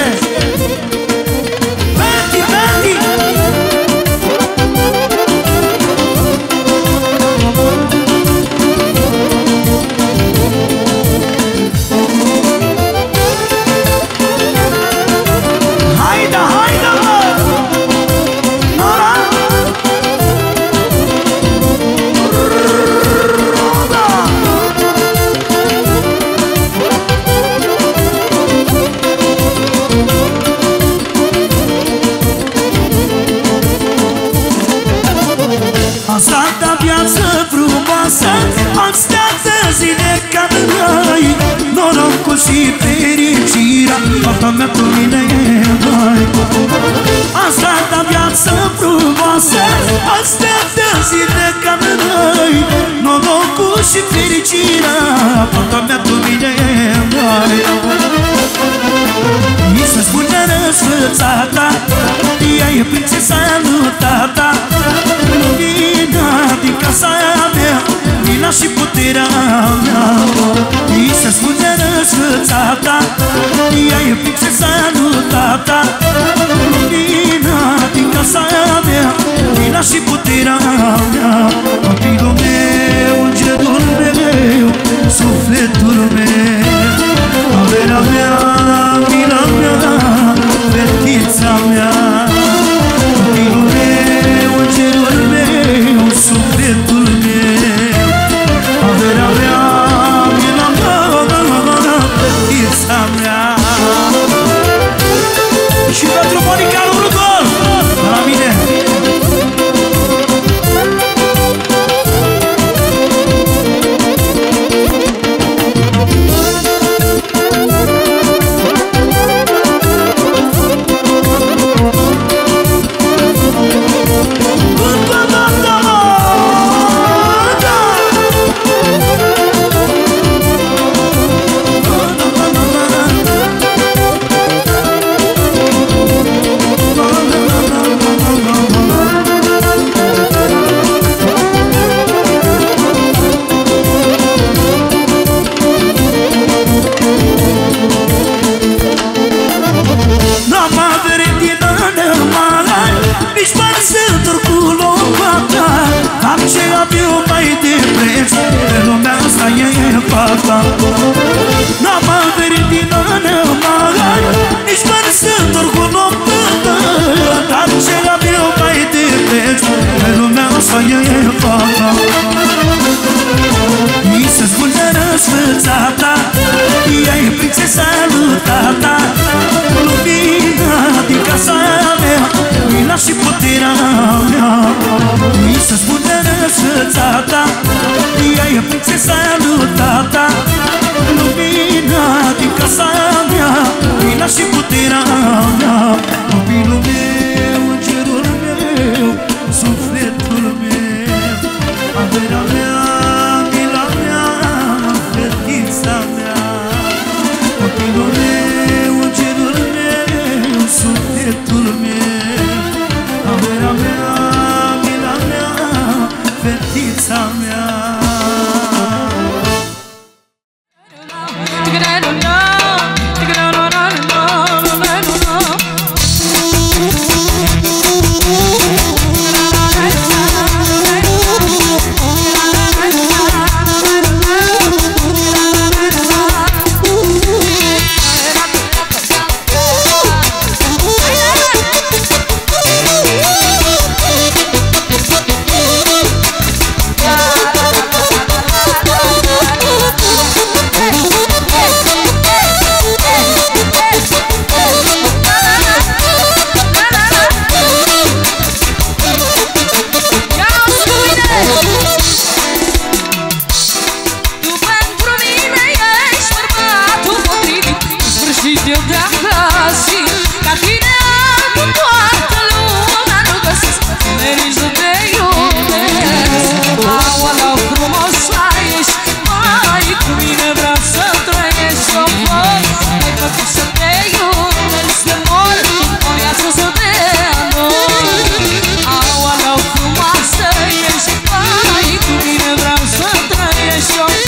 Berti, Berti! Haide, haide, mă! Asta viață frumoasă, așteaptă zile ca noi. Norocul și fericirea, fata mea cu mine mai. Asta viață frumoasă, așteaptă zile ca noi. Norocul și fericirea, fata mea cu mine mai. Mi se spune răsfățata, ea e prințesa lui tata. Lumina din casa mea, mila și puterea mea. Mi se spune răsfățata, ea e prințesa lui tata. Lumina din casa mea, mila și puterea mea. Copilul meu, îngerul meu, sufletul meu, averea mea, mila mea, fetița mea. Copilul meu, îngerul meu, sufletul meu, averea mea, mila mea, fetița mea. Și pentru Monica lui Rudolf, la mine. N-am averit din ană mare, nici măr sunt oricum o pătă. Dar ce am eu mai de preț, pe lumea asta e fata. Mi se spune răsfățata, ea e prințesa lui tata. Lumina din casa mea, mila și puterea mea. Mi se spune răsfățata, ea e prințesa lui tata. Lumina din casa mea, mila și puterea mea. Copilul meu, îngerul meu, sufletul meu, averea mea, mila mea, fetița mea. Copilul meu, îngerul meu, sufletul meu, averea mea, mila mea, fetița mea.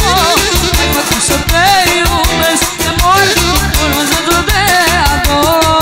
Să te iubesc de mult, până să te ador.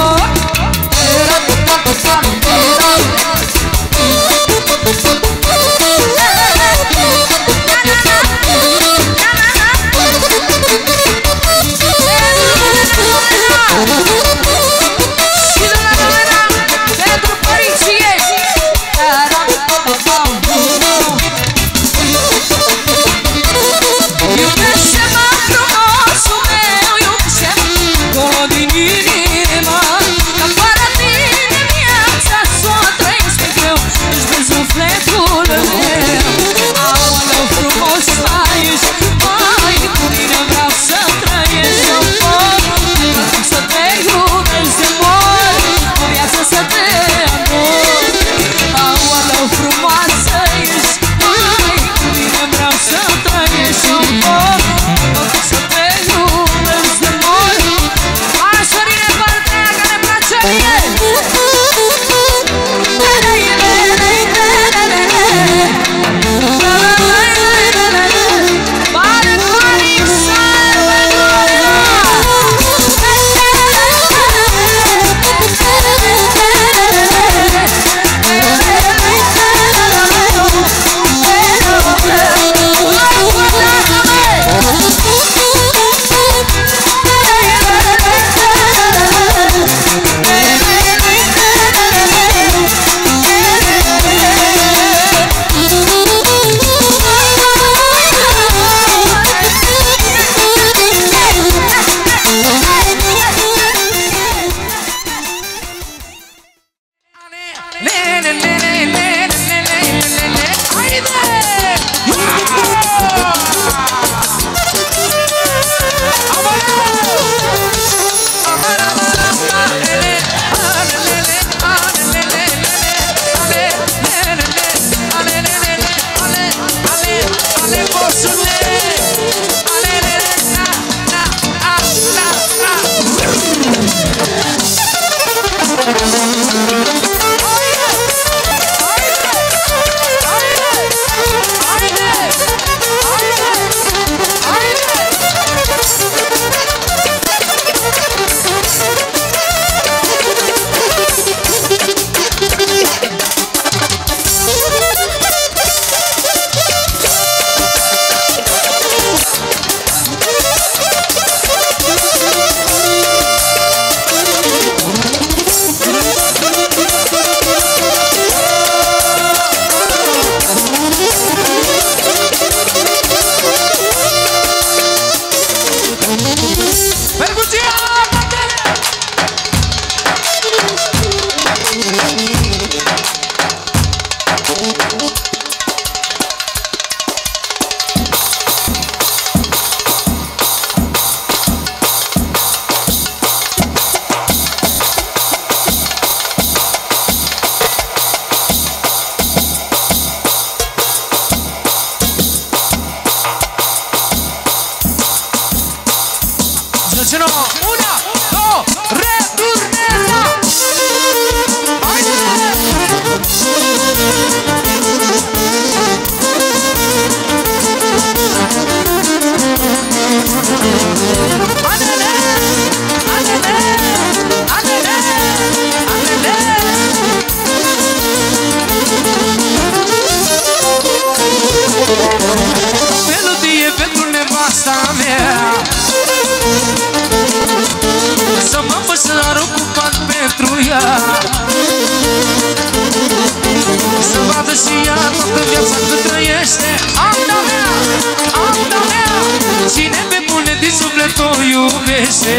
și ea toată viața cât trăiește. Amda mea, amda mea, cine pe bune din suflet o iubește.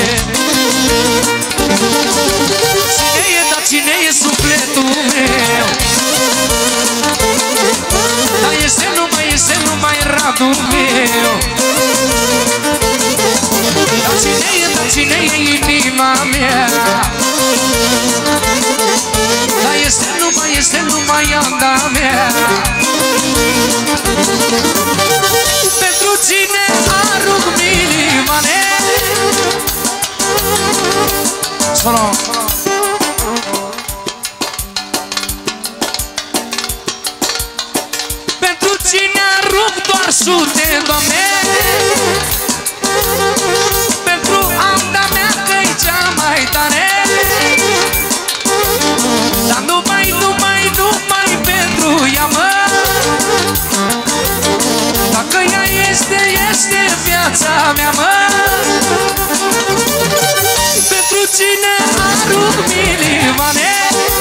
Cine e, dar cine e sufletul meu? Dar este numai Radu meu. Dar cine e inima mea? Dar este numai Anda mea. Pentru cine arunc minimane. Solo. Pentru cine arunc doar sute, Doamne. Pentru Anda mea că-i cea mai tare. Dar numai pentru ea, mă. Dacă ea este viața mea, mă. Pentru cine arunc milioane.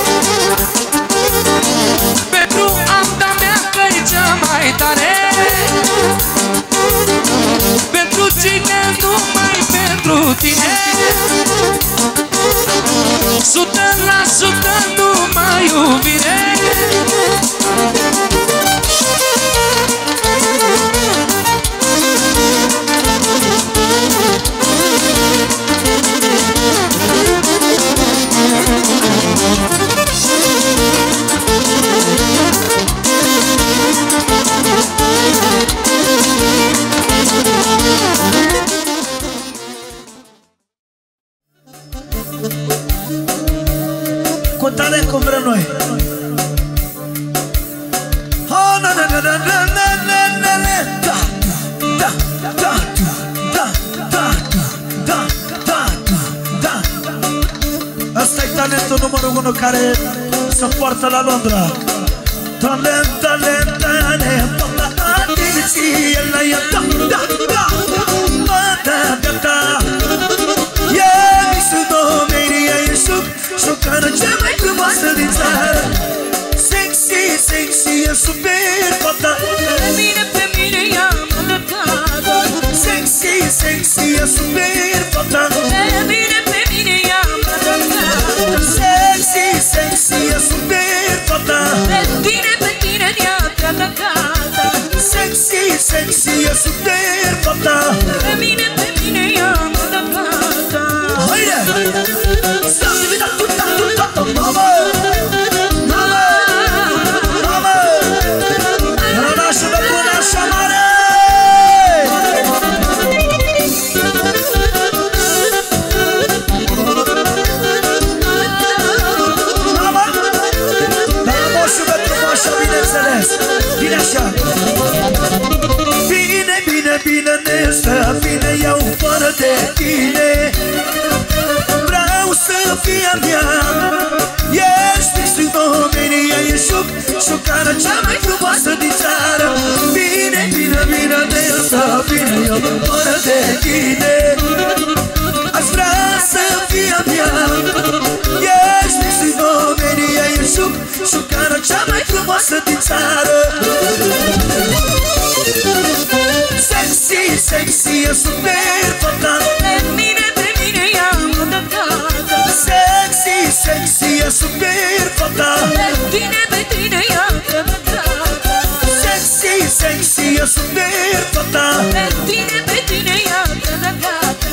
Pentru Anda mea că-i cea mai tare. Pentru cine, numai pentru tine. 100% numai iubire. Cu talent cum vrem noi. Asta e talentul numărul 1 care se poartă la Londra. Talent, talent, talent. Șocană cea mai frumoasă din țară. Sexy, sexy, e super fata. Pe mine ea mă lăcată. Sexy, sexy, e super fata. Pe mine ea mă lăcată. Sexy, sexy, e super fata. Pe tine ea te-a lăcată. Sexy, sexy, e super fata. Pe mine ea mă lăcată. Haide! Mama! Mama! Mama! Rănașă de până așa mare! Mama! Dar moșul pentru moșa, bineînțeles! Bine așa! Bine, bine, bine ne stă bine eu fără de tine. Vreau să fie a mea. Ești în domenia, e șocană cea mai frumoasă din țară. Bine, bine, bine de asta, bine eu fără de tine. Aș vrea să fie a mea. Ești în domenia, e șocană cea mai frumoasă din țară. Sexy, sexy, e super fata. Pe mine ea mă dă gata. Sexy, sexy, e super fata. Pe tine ea mă dă gata. Sexy, sexy, e super fata. Pe tine ea mă dă gata.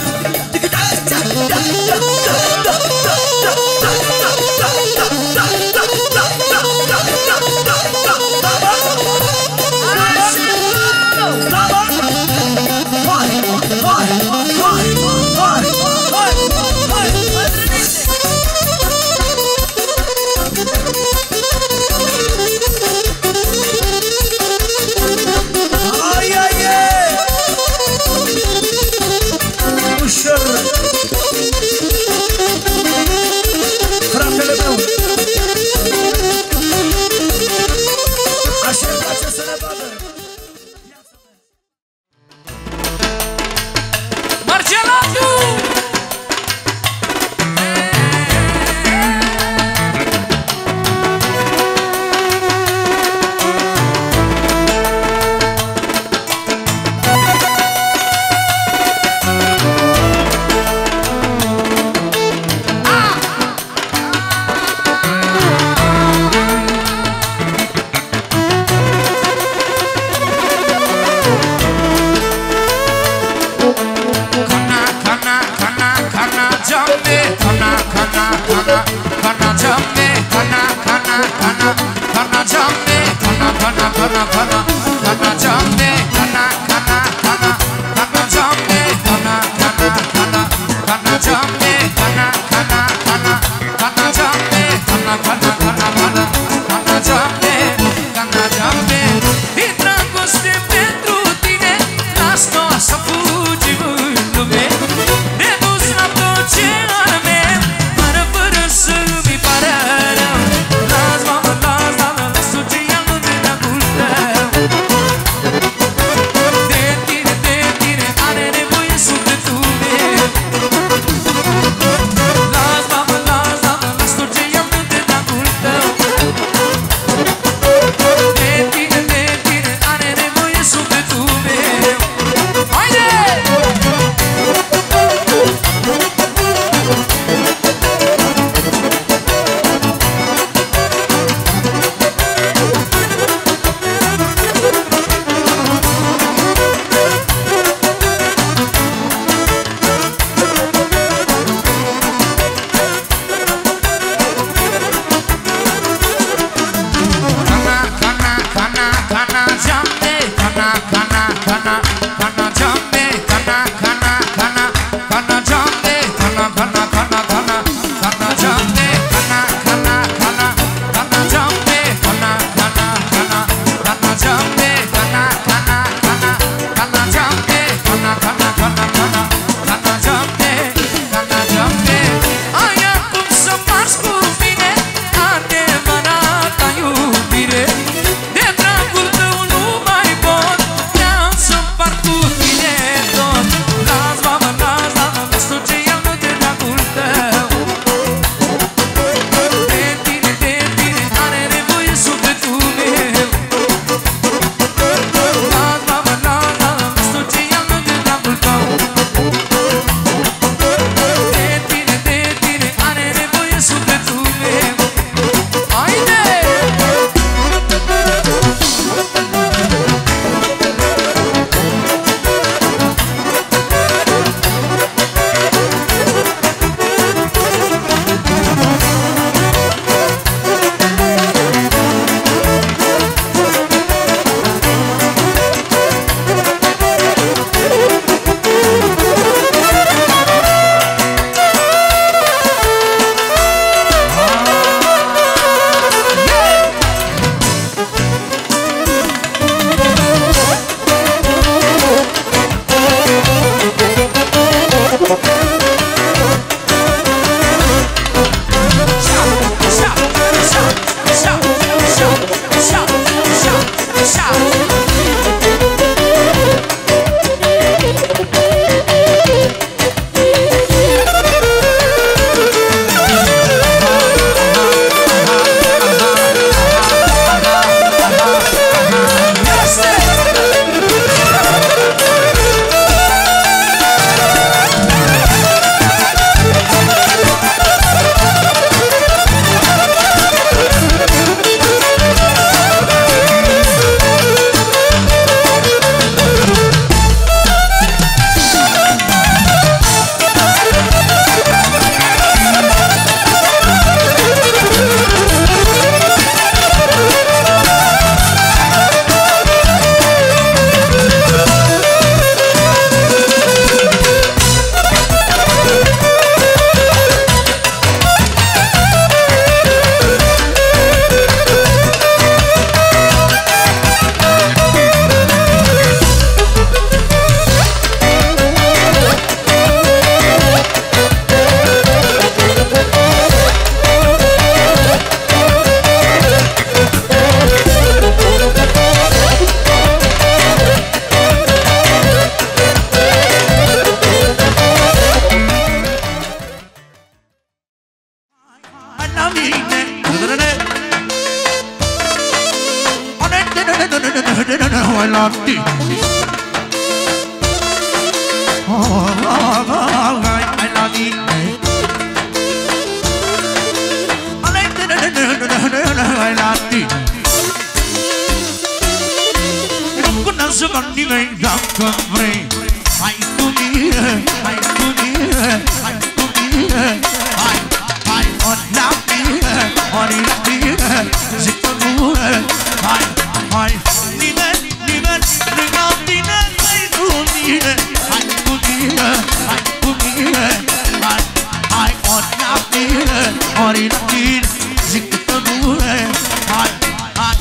ori la tine zic câtă bune. Hai, hai,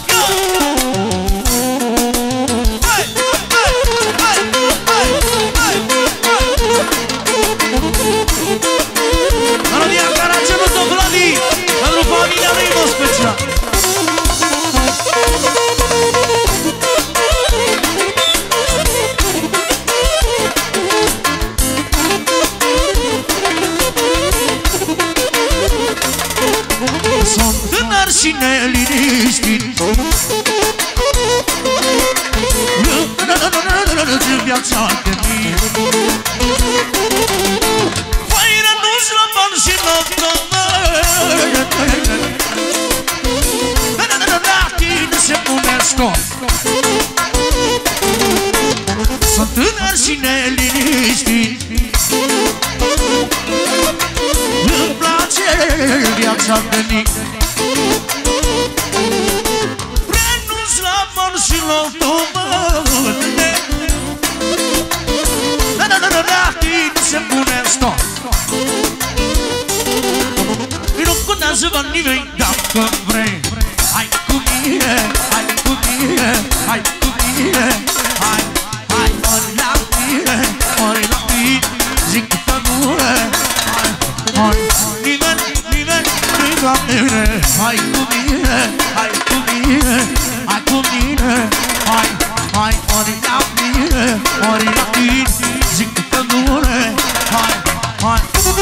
melodia care a cerut-o Vladi pentru familia lui în special. Sunt tânăr și neliniștit, viața de mine. Păi renunț la bani și la tine se pune stop. Sunt tânăr și neliniștit, îmi place viața de mic. Renunț la bani și la automate, la tine se pune stop. Nu contează nimeni dacă vrei. Hai cu mine, hai cu mine, hai cu mine. Hai, hai, ori la tine, ori la tine zic câtă bune. Hai, hai, nimeni, nimeni, nu-i ca mine. Hai cu mine, hai cu mine, hai cu mine. Hai, hai, ori la tine, ori la tine zic câtă bune. Hai, hai.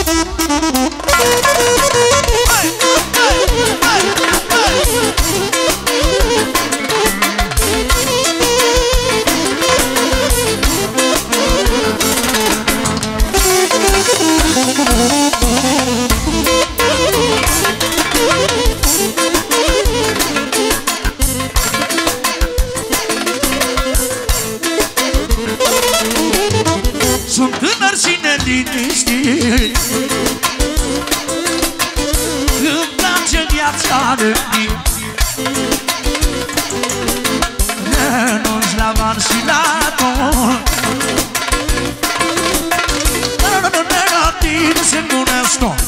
Sunt tânăr și neliniștit, îmi place viața de mine. Renunț la bani și la tot, la tine se pune stop.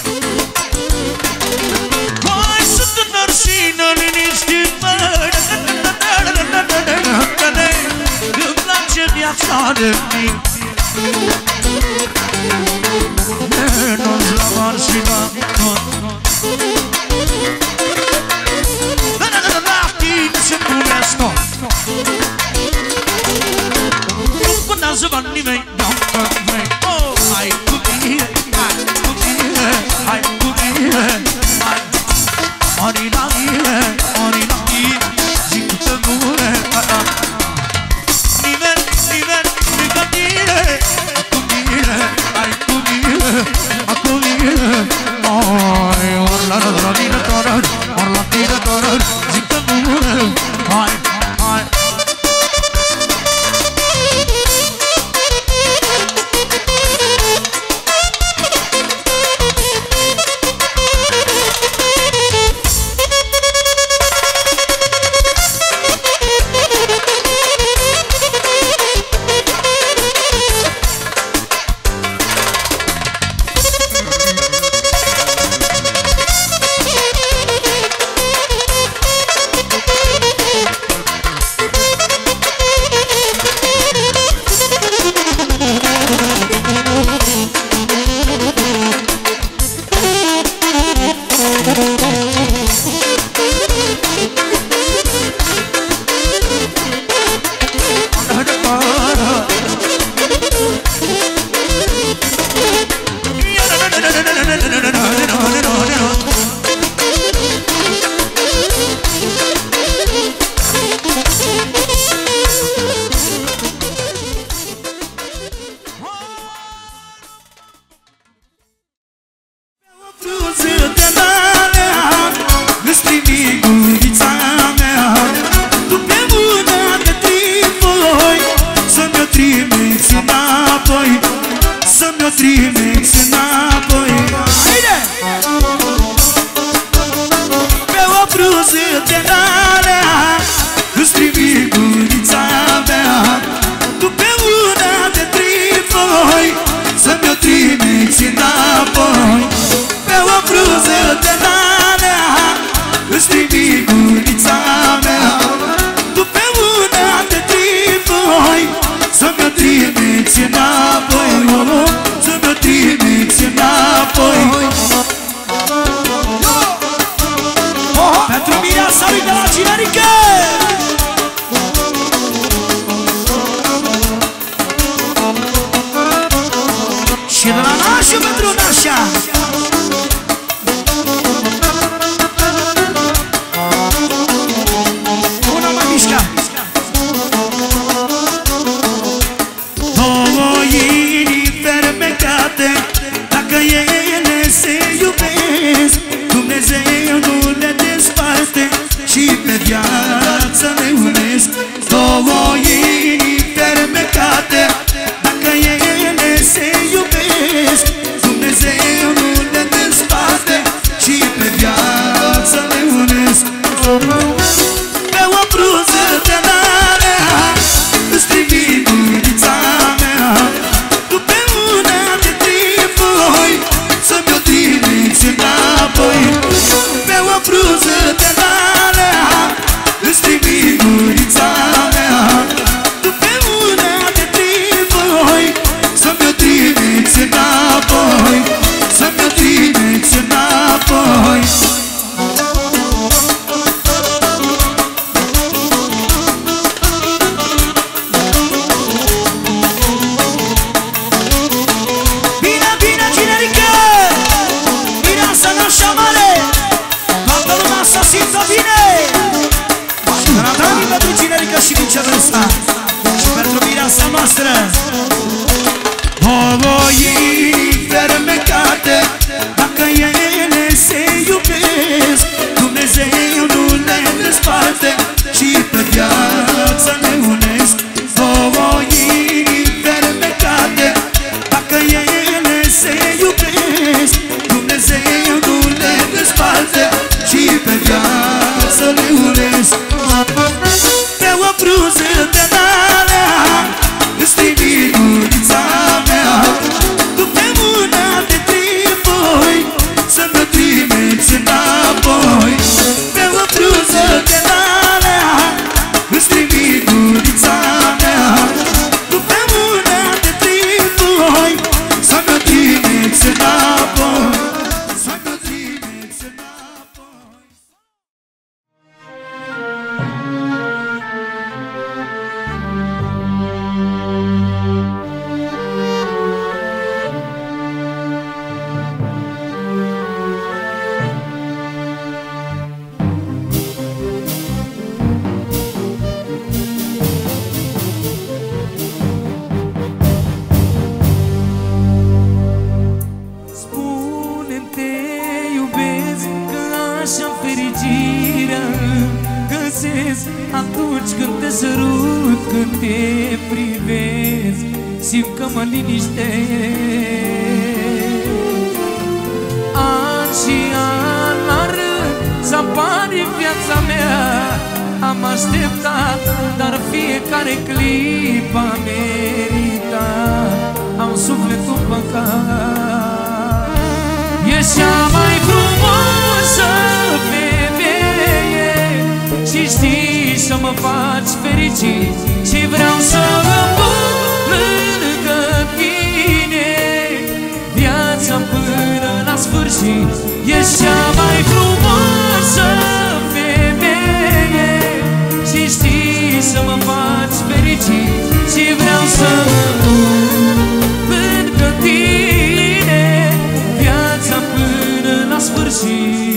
Hai, sunt tânăr și neliniștit, îmi place viața de mine. Renunț la bani și la tot, la tine se pune stop. Nu contează bani nimeni dacă vrei. Hai cu mine, hai cu mine, hai cu mine. Hai, ori la mine, ori la tine zic câtă bune. Nimeni, nimeni, nu-i ca tine. Cu mine, hai cu mine, hai cu mine. Ori la tine, ori la tine, zic câtă bune. Hai, hai. Să-mi o trimiți înapoi pe o frunză de piesa lui de la Cinerică. Și de la nașul pentru nașa. Una mai mișca. Două inimi fermecate, dacă ele se iubesc, Dumnezeu nu le desparte și pe viață le unesc. Două inimi fermecate, dacă ele se iubesc, Dumnezeu nu le desparte și pe viață le unesc. Pe o bruză de marea îți trimit gurița mea, tu pe una de trifoi să-mi o trimiți înapoi. Pe o bruză de marea îți trimit gurița mea, tu pe una de trifoi să-mi o trimiți înapoi, să-mi o trimiți înapoi. Și viceversa. Și pentru mireasa noastră. Două inimi fermecate, dacă ele se iubesc, Dumnezeu nu le desparte și pe viață le unesc. Două inimi fermecate, dacă ele se iubesc, Dumnezeu nu le desparte și pe viață le unesc. Pe o bruză de marea îți trimit gurița mea, tu pe mâna de trifoi să-mi o trimiți înapoi. Pe o bruză de marea îți trimit gurița mea, tu pe mâna de trifoi să-mi o trimiți înapoi, să-mi o trimiți înapoi. Spune-mi te iubesc, că așa fericirea găsesc atunci când te sărut, când te privesc, simt că mă liniștesc. An și an la rând să apare în viața mea, am așteptat, dar fiecare clip a meritat, am sufletul păcat. Ești cea mai frumoasă femeie și știi să mă faci fericit și vreau să rămân lângă tine viața până la sfârșit. Ești cea mai frumoasă femeie și știi să mă faci fericit și vreau să rămân lângă tine viața până la sfârșit.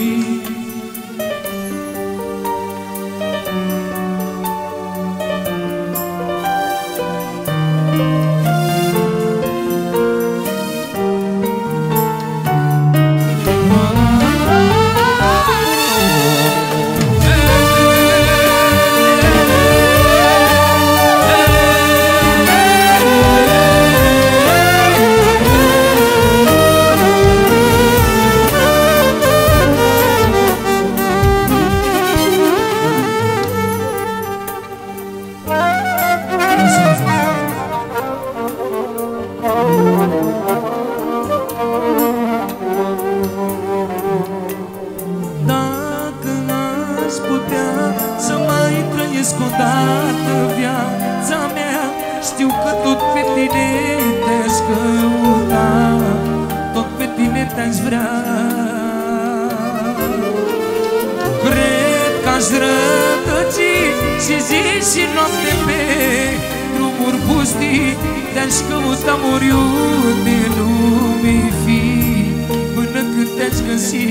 fost rătăcit și zi și noapte pe drumuri pustii, te-aș căuta oriunde lumii fi, până când te-aș găsi.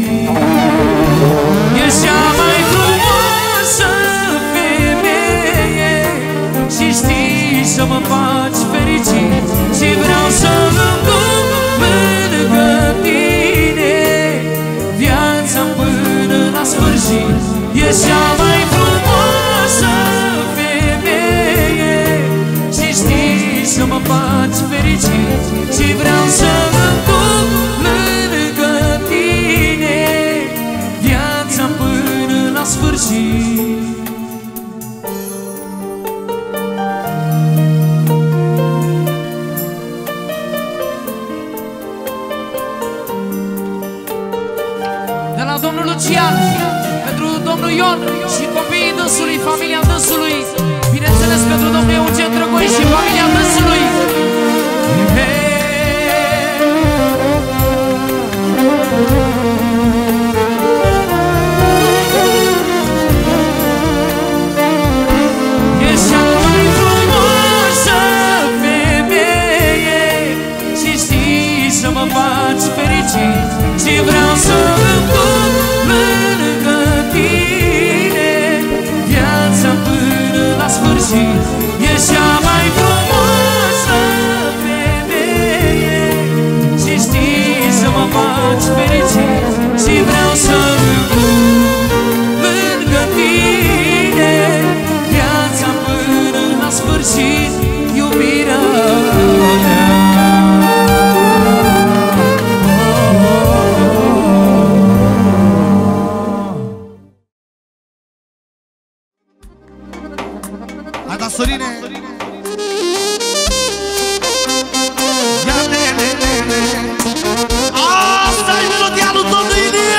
Ești cea mai frumoasă femeie și știi să mă faci fericit, și vreau să îmbuc lângă tine viața până la sfârșit. Ești cea mai frumoasă femeie și știi să mă faci fericit, și vreau să îmbuc lângă tine viața până la sfârșit. De la domnul Lucian, pentru domnul Ion și copiii dânsului, familia dânsului, bineînțeles pentru domnul Eugen Drăgoi și familia dânsului. Ești cea mai frumoasă femeie și știi să mă faci fericit, și vreau să îmbuc lângă tine viața până la sfârșit. Ești cea mai frumoasă femeie și știi să mă faci fericit, și vreau să îmbuc lângă tine viața până la sfârșit, iubirea mea. Sorine, asta-i melodia lui domnul Ilie.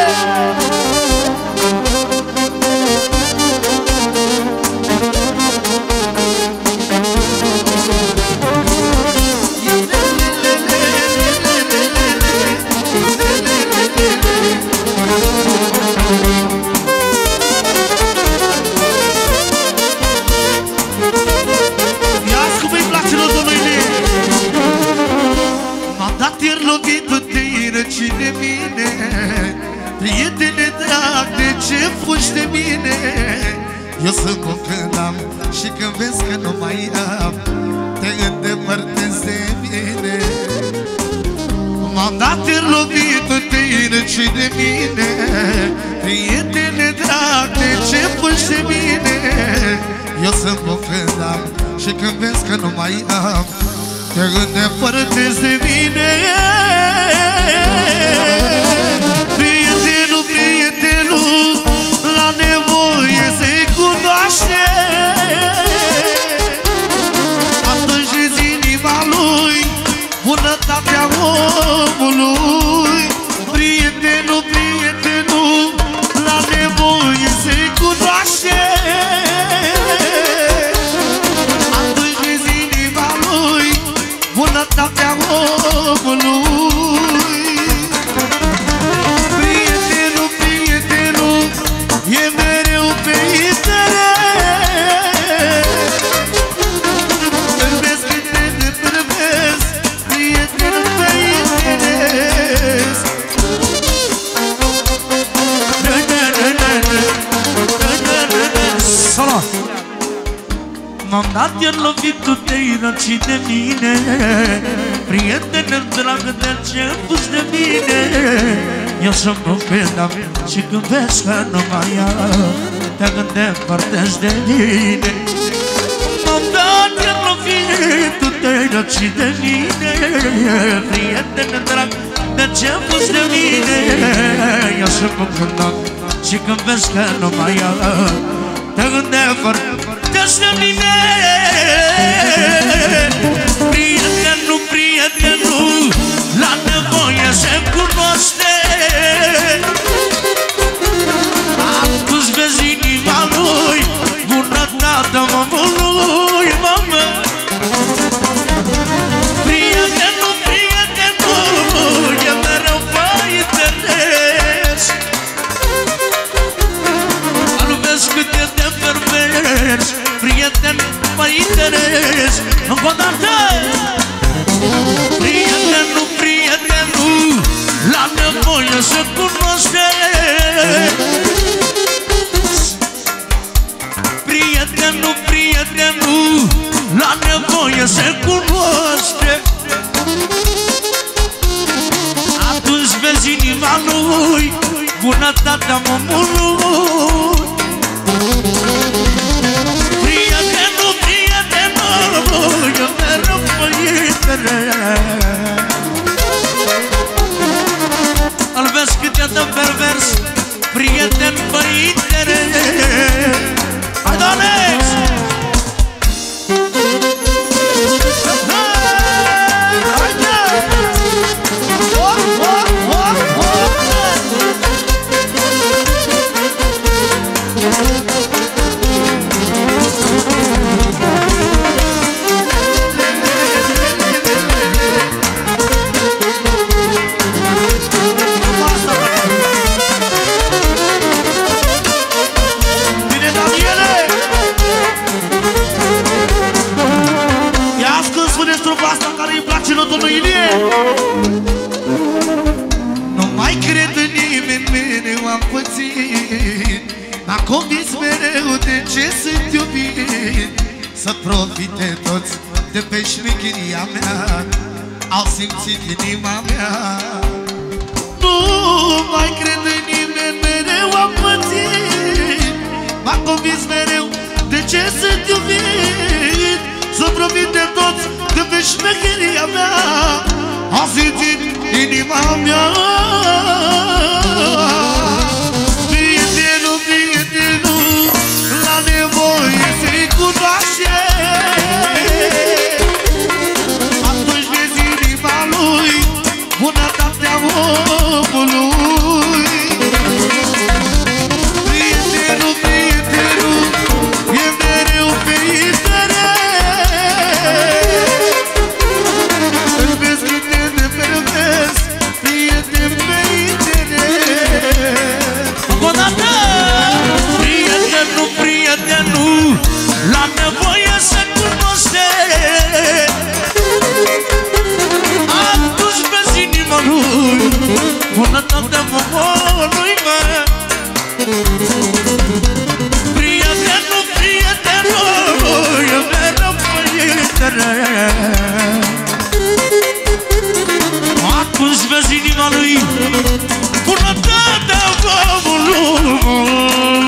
De mine, prietene drag, de ce fugi de mine? Eu sunt bun când am și când vezi că nu mai am, te îndepărtezi de mine. M-am dat în lovitul tine și de mine, prietene drag, de ce fugi de mine? Eu sunt bun când am și când vezi că nu mai am, te îndepărtezi de mine. Prietenul, prietenul, la nevoie se-i cunoaște, atunci inima lui, bunătatea omului. Prietenul, prietenul, la nevoie se-i cunoaște, atunci inima lui, bunătatea omului. Prietenul, prietenul, e mereu pe interes. Îrbesc când te împârbesc, prietenul pe interes. Salut! M-am dat iar lovitul te-ai răcit de mine, prietene dragă, de ce fugi de mine? Eu sunt bun când am și când vezi că nu mai am, te îndepărtezi de mine. M-am dat iar lovitul te-ai răcit de mine, prietene dragă, de ce fugi de mine? Eu sunt bun când am și când vezi că nu mai am, te îndepărtezi de mine. Prietenul, prietenul, la nevoie se cunoaște, atunci vezi inima lui, bunătatea omului, mamă. Prietenul, prietenul, e mereu pe interes. prieten mă interes. Încă o dată. Prietenul, prietenul, la nevoie se cunoaște. Prietenul, prietenul, la nevoie se cunoaște. Atunci vezi inima lui, bunătatea omului. Prietenul, prietenul, eu mereu părintele. Îl vezi cât e de pervers, prieten părintele. Hai, Donex! Nu mai cred în nimeni, mereu am pățit. M-a convins mereu de ce sunt iubit. Să profite toți de pe șmecheria mea. Au simțit inima mea. Nu mai cred în nimeni, mereu am pățit. M-a convins mereu de ce sunt iubit. Să profite toți de pe șmecheria mea. A simțit inima mea. Prietenul, prietenul, la nevoie se-i cunoaște. Atunci vezi inima lui, bunătatea omului. Prietenul, prietenul, e mereu pe interes. Prietenul, prietenul, la nevoie se cunoaște. Atunci vezi inima lui, bunătatea omului, mă. Prietenul, prietenul, e mereu părintele. Atunci vezi inima lui, bunătatea omului.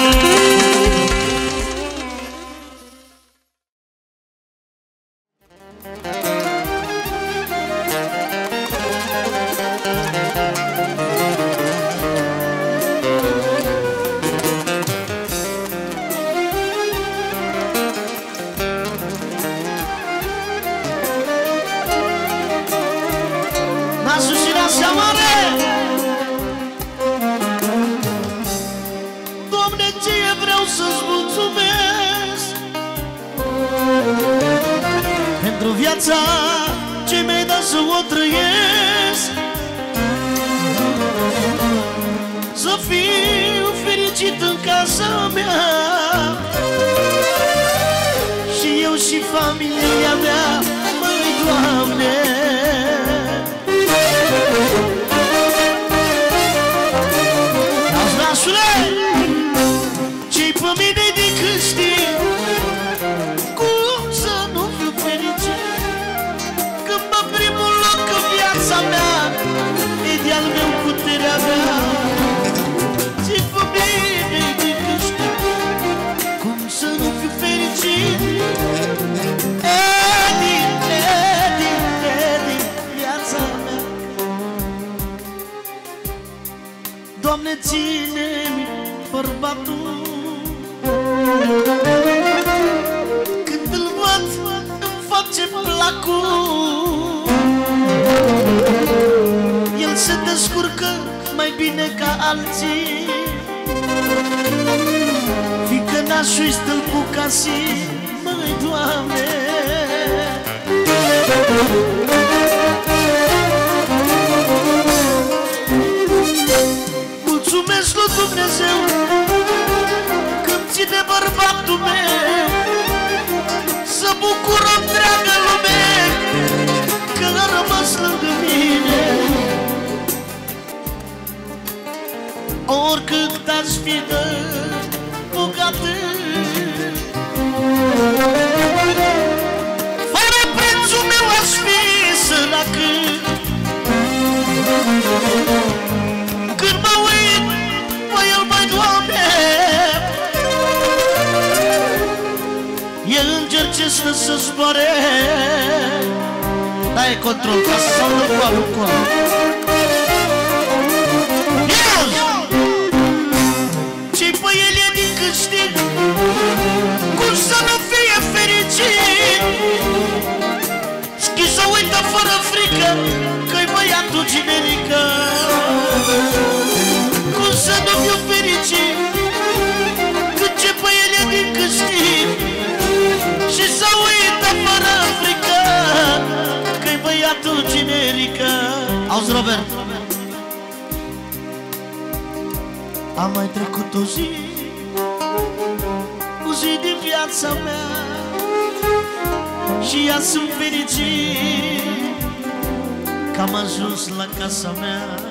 Ce mi-ai dat să o trăiesc, să fiu fericit în casa mea, și eu și familia mea, măi, Doamne. Nașule, ce-i pe mine de câștig, cum să nu fiu fericit? Primul loc în viața mea e de-al meu, puterea mea. Ce pe mine de câștig, cum să nu fiu fericit? Din viața mea. Doamne, ține-mi bărbatul, când îl văd îmi face placul. El se descurcă mai bine ca alții, fiindcă nașul-i stâlpul casii, măi, Doamne. Mulțumesc lui Dumnezeu că-mi ține bărbatul meu, întreaga lume că a rămas lângă mine. Oricât aș fi de bogată, fără prețul meu aș fi săracă. Când mă uit, măi, el, măi, Doamne, e înger ce stă să zboare. Dai control, ca să s-audă coală, coală. Ce-i pe el e din câștig, cum să nu fie fericit? Schiță uită fără frică că-i băiatul generică. Cum să nu fiu fericit când ce pe el e din câștig? Și să uită fără frică că-i băiatul generică. Auzi, Robert, am mai trecut o zi din viața mea și ea sunt fericit că am ajuns la casa mea.